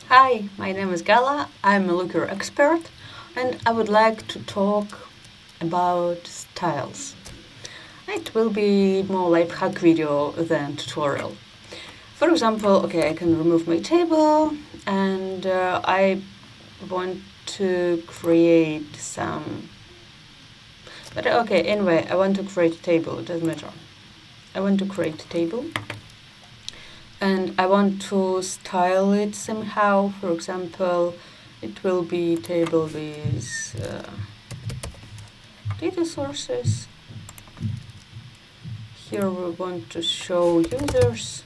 Hi, my name is Gala. I'm a looker expert and I would like to talk about styles. It will be more life hack video than tutorial. For example, I can remove my table and I want to create some... anyway, I want to create a table, it doesn't matter. I want to create a table and I want to style it somehow. For example, it will be table with data sources. Here we want to show users,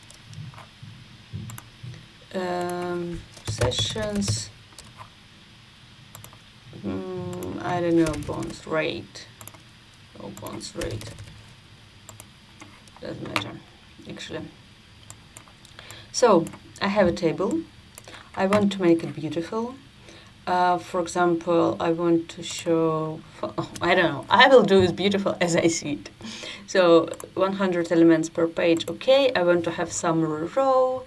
sessions, I don't know, bounce rate. Oh, bounce rate. Doesn't matter, actually. So, I have a table. I want to make it beautiful. For example, I want to show... I don't know. I will do as beautiful as I see it. So, 100 elements per page. Okay, I want to have some row.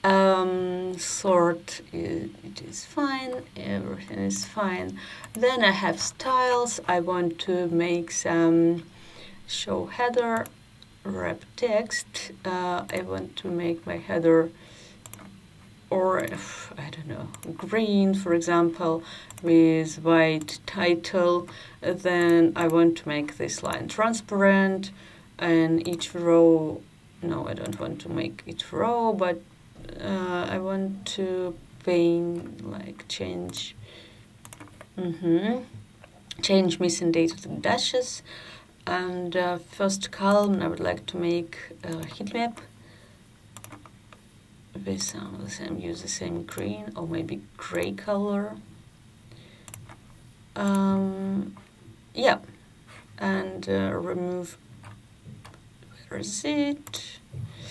Sort, it is fine. Everything is fine. Then I have styles. I want to make some show header. Wrap text. I want to make my header, or I don't know, green, for example, with white title. Then I want to make this line transparent, and each row, no, I don't want to make each row, but I want to paint, like change missing data to dashes. And first column, I would like to make a heat map with use the same green or maybe gray color. Yeah, and remove. Where is it?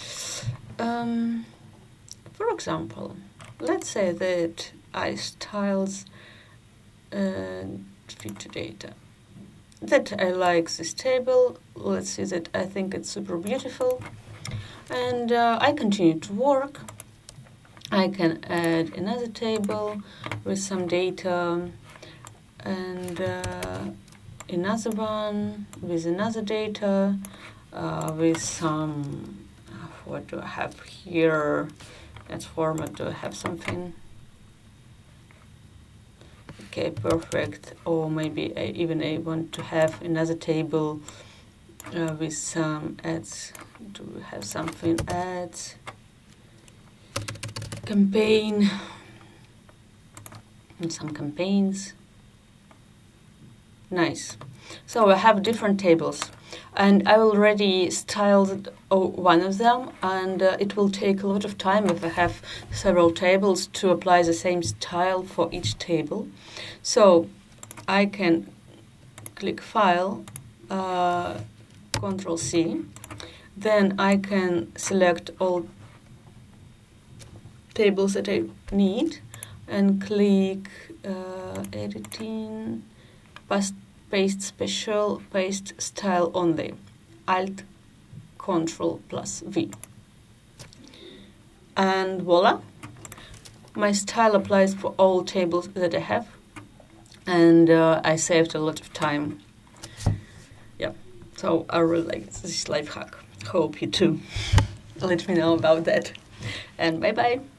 For example, let's say that I styles feature data. That I like this table. Let's see that I think it's super beautiful, and I continue to work. I can add another table with some data, and another one with another data, with some... what do I have here? That format, do I have something? Okay, perfect. Or maybe I want to have another table with some ads. Do we have something? Ads, campaign, and some campaigns. Nice. So I have different tables, and I already styled one of them, and it will take a lot of time if I have several tables to apply the same style for each table. So I can click File, Ctrl C, then I can select all tables that I need and click Editing, Paste Special, Paste Style Only, Alt Ctrl plus V. And voila! My style applies for all tables that I have, and I saved a lot of time. Yeah, so I really like this life hack. Hope you too. Let me know about that. And bye bye!